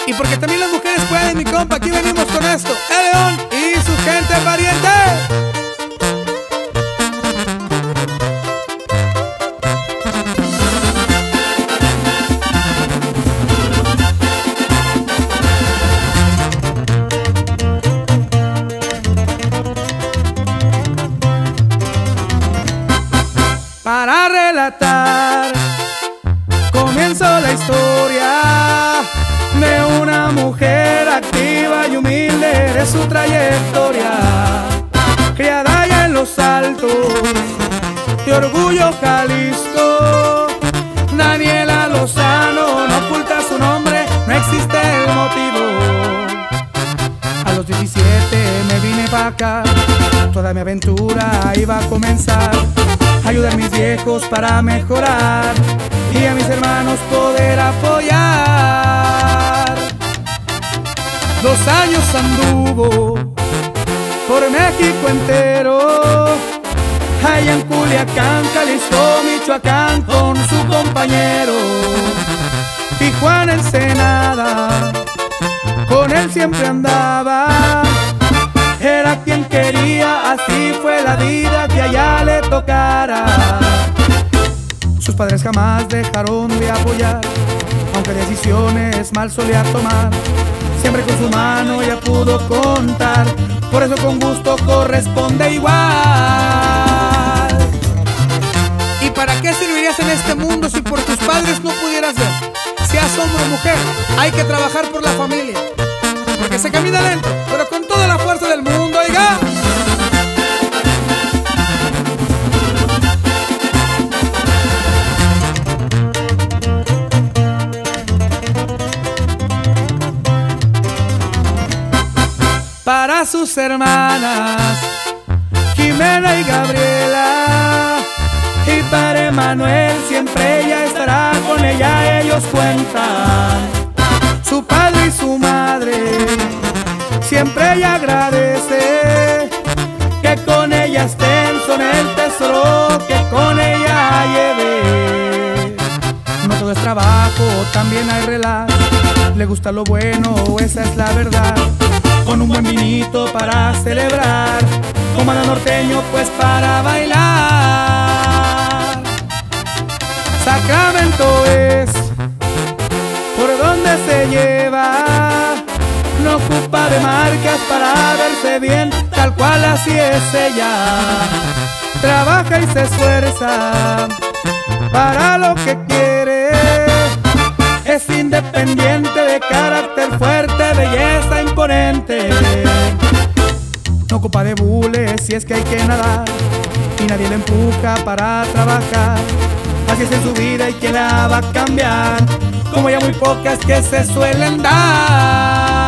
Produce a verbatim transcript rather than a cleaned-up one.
Y porque también las mujeres pueden, mi compa, aquí venimos con esto. El León y su gente pariente. Para relatar, comienzo la historia de una mujer activa y humilde, de su trayectoria. Criada allá en los altos de Orgullo, Jalisco, Daniela Lozano no oculta su nombre, no existe el motivo. A los diecisiete me vine pa' acá, toda mi aventura iba a comenzar. Ayudar a mis viejos para mejorar y a mis hermanos poder apoyar. Dos años anduvo por México entero, allá en Culiacán, Jalisco, Michoacán, con su compañero. Tijuana, Ensenada, con él siempre andaba. Era quien quería, así fue la vida que allá le tocara. Sus padres jamás dejaron de apoyar, aunque decisiones mal solía tomar. Siempre con su mano ya pudo contar, por eso con gusto corresponde igual. ¿Y para qué servirías en este mundo si por tus padres no pudieras ver? Seas hombre o mujer, hay que trabajar por la familia, porque se camina lento, pero con toda la fuerza del mundo, oiga. Para sus hermanas Jimena y Gabriela, y para Emanuel siempre ella estará con ella, ellos cuentan. Su padre y su madre siempre ella agradece, que con ella estén, son el tesoro que con ella lleve. No todo es trabajo, también hay relax, le gusta lo bueno, esa es la verdad. Con un buen vinito para celebrar, con banda norteño pues para bailar. Sacramento es por donde se lleva, no ocupa de marcas para verse bien, tal cual así es ella. Trabaja y se esfuerza para lo que quiere, es independiente, de carácter fuerte, belleza imponente. No ocupa de bules si es que hay que nadar, y nadie le empuja para trabajar. Así es en su vida y quién la va a cambiar, como ya muy pocas que se suelen dar.